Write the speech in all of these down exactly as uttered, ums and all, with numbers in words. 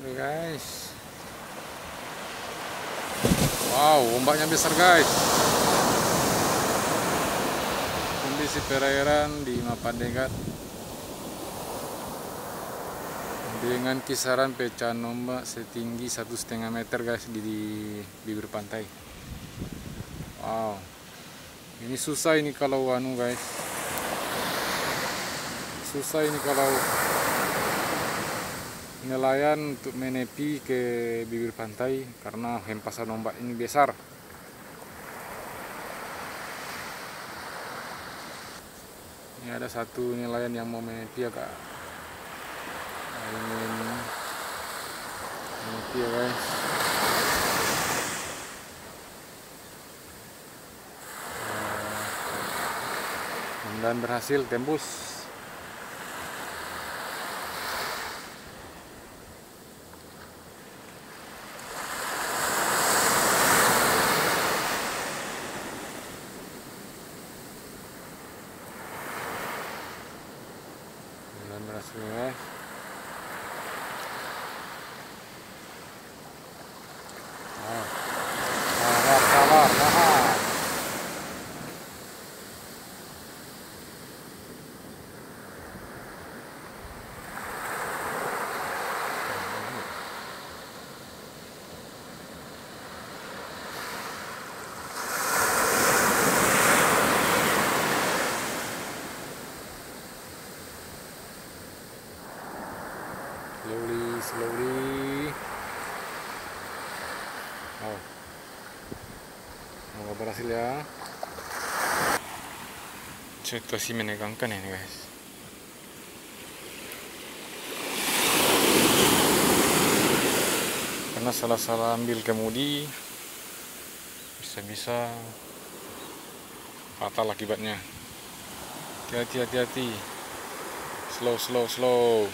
Oke guys. Wow, ombaknya besar guys. Kondisi perairan di Mapandegat dengan kisaran pecahan ombak setinggi satu setengah meter guys di, di bibir pantai. Wow, ini susah ini kalau anu guys, susah ini kalau nelayan untuk menepi ke bibir pantai karena hempasan ombak ini besar. Ini ada satu nelayan yang mau menepi agak ingin menepi ya guys. Dan berhasil tembus. Dan berhasil guys. Wow. Sabar, sabar, tahan. Slowly, slowly. Oh, semoga berhasil ya. Situasi menegangkan ini guys. Karena salah-salah ambil kemudi, bisa-bisa fatal akibatnya. Hati-hati, hati-hati. Slow, slow, slow.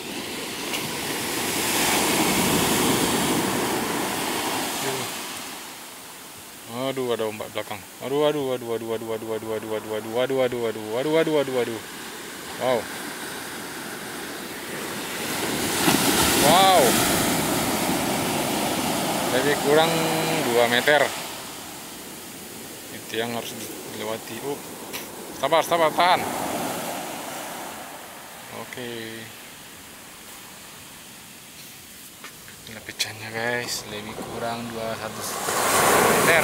Aduh, ada ombak belakang. Aduh, aduh, aduh, aduh, aduh, aduh, aduh, aduh, aduh, aduh, aduh, aduh, aduh, aduh, aduh, aduh, aduh. Wow. Wow. Lebih kurang dua meter. Itu yang harus dilewati. Uh. Sabar, sabar, tahan. Oke. Ini pecahnya guys, lebih kurang dua puluh satu meter.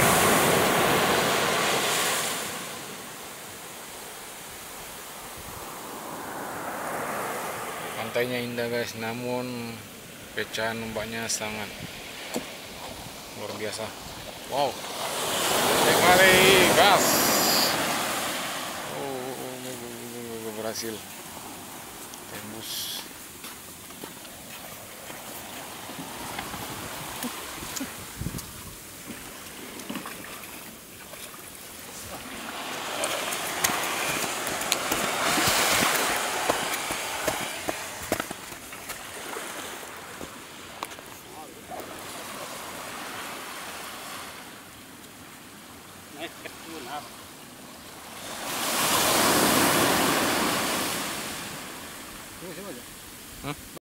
Pantainya indah guys, namun pecahan ombaknya sangat luar biasa. Wow, sekali gas. Oh, berhasil tembus. Naik ke